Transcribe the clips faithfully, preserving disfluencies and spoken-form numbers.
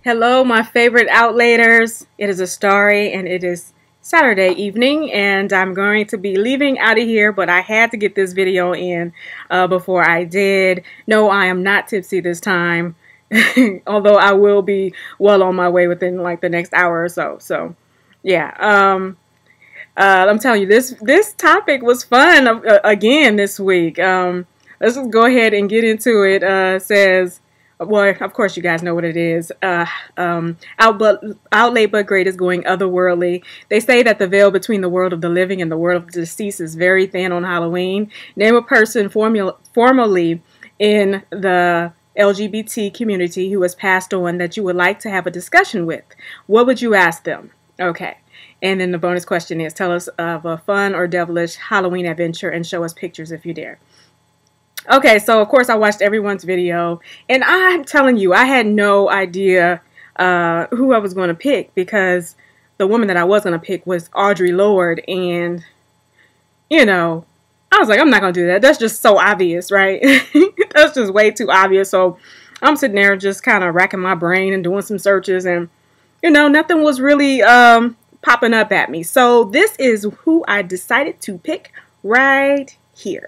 Hello, my favorite outlaters. It is a starry and it is Saturday evening, and I'm going to be leaving out of here, but I had to get this video in uh, before I did. No, I am not tipsy this time, although I will be well on my way within like the next hour or so. So, yeah. Um, uh, I'm telling you, this this topic was fun uh, again this week. Um, let's just go ahead and get into it. Uh, it says. Well, of course, you guys know what it is. Uh, um, out, but, out late but great is going otherworldly. They say that the veil between the world of the living and the world of the deceased is very thin on Halloween. Name a person formula, formerly in the L G B T community who has passed on that you would like to have a discussion with. What would you ask them? Okay. And then the bonus question is, tell us of a fun or devilish Halloween adventure and show us pictures if you dare. Okay, so of course I watched everyone's video, and I'm telling you, I had no idea uh, who I was going to pick, because the woman that I was going to pick was Audre Lorde, and, you know, I was like, I'm not going to do that. That's just so obvious, right? That's just way too obvious. So I'm sitting there just kind of racking my brain and doing some searches, and, you know, nothing was really um, popping up at me. So this is who I decided to pick right here.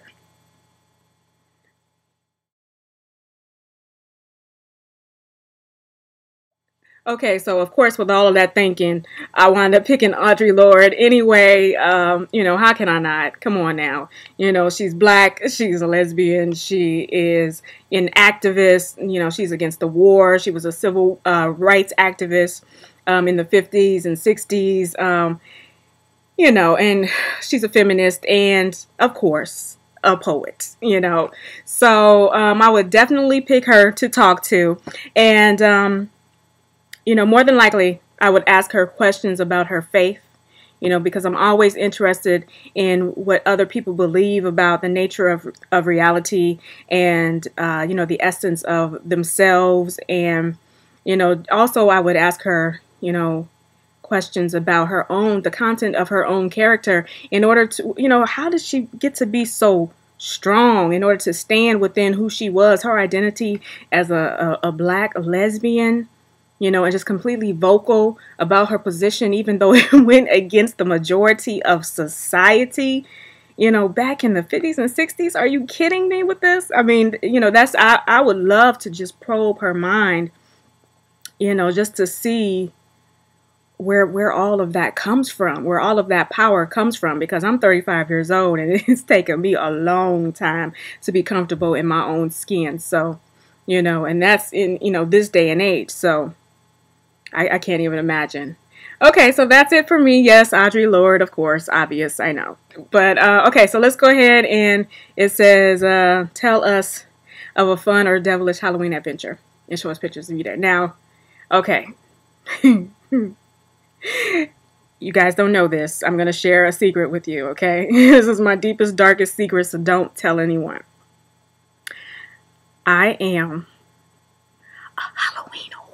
Okay, so of course, with all of that thinking, I wound up picking Audre Lorde anyway. Um, you know, how can I not? Come on now. You know, she's black, she's a lesbian, she is an activist. You know, she's against the war. She was a civil uh, rights activist um, in the fifties and sixties. Um, you know, and she's a feminist and, of course, a poet, you know. So um, I would definitely pick her to talk to. And, um, you know, more than likely, I would ask her questions about her faith, you know, because I'm always interested in what other people believe about the nature of, of reality and, uh, you know, the essence of themselves. And, you know, also I would ask her, you know, questions about her own, the content of her own character, in order to, you know, how did she get to be so strong in order to stand within who she was, her identity as a, a, a black lesbian, you know, and just completely vocal about her position, even though it went against the majority of society, you know, back in the fifties and sixties. Are you kidding me with this? I mean, you know, that's, I, I would love to just probe her mind, you know, just to see where, where all of that comes from, where all of that power comes from, because I'm thirty-five years old and it's taken me a long time to be comfortable in my own skin. So, you know, and that's in, you know, this day and age. So, I, I can't even imagine. Okay, so that's it for me. Yes, Audre Lorde, of course, obvious, I know. But, uh, okay, so let's go ahead, and it says, uh, tell us of a fun or devilish Halloween adventure and show us pictures of you there. Now, okay. You guys don't know this. I'm going to share a secret with you, okay? This is my deepest, darkest secret, so don't tell anyone. I am a Halloween whore.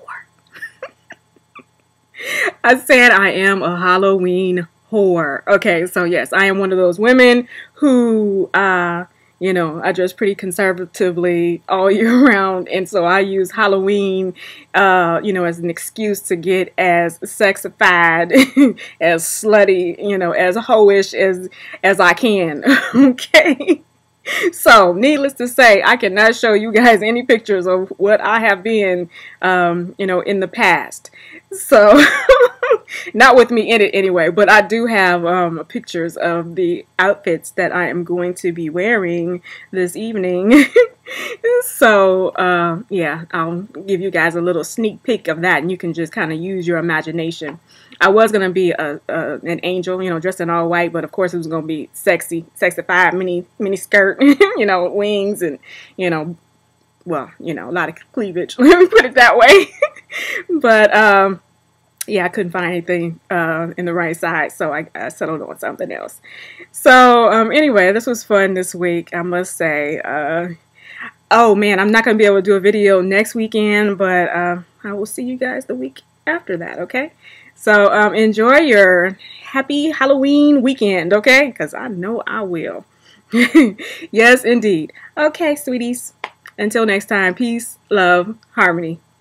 I said I am a Halloween whore. Okay, so yes, I am one of those women who, uh, you know, I dress pretty conservatively all year round, and so I use Halloween, uh, you know, as an excuse to get as sexified, as slutty, you know, as hoish as as I can. Okay. So, needless to say, I cannot show you guys any pictures of what I have been, um, you know, in the past. So, not with me in it anyway, but I do have um, pictures of the outfits that I am going to be wearing this evening. So, uh, yeah, I'll give you guys a little sneak peek of that, and you can just kind of use your imagination. I was going to be a, a an angel, you know, dressed in all white, but of course it was going to be sexy, sexified, mini, mini skirt, you know, wings and, you know, well, you know, a lot of cleavage, let me put it that way. But, um, yeah, I couldn't find anything uh, in the right size, so I, I settled on something else. So, um, anyway, this was fun this week, I must say. Uh, oh, man, I'm not going to be able to do a video next weekend, but uh, I will see you guys the week after that, okay? So, um, enjoy your happy Halloween weekend, okay? Because I know I will. Yes, indeed. Okay, sweeties. Until next time, peace, love, harmony.